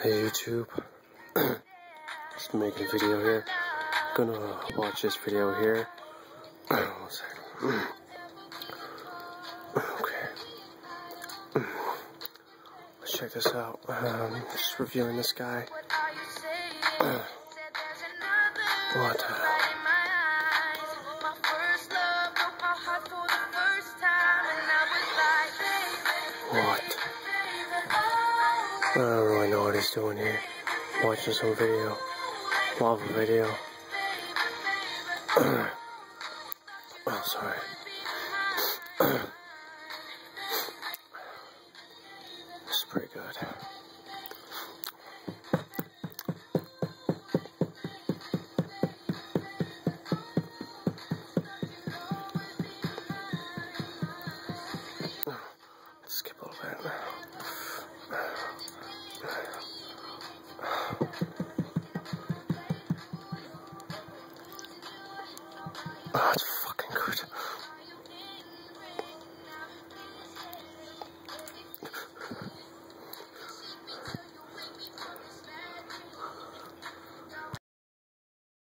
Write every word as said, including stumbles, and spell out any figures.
Hey YouTube, just making a video here. Gonna watch this video here. One second. Okay. Let's check this out. Um, just reviewing this guy. What the hell? What? I don't really know what he's doing here. Watching some video. Lava video. Oh, sorry. This is pretty good. Let's skip a little bit. Oh, it's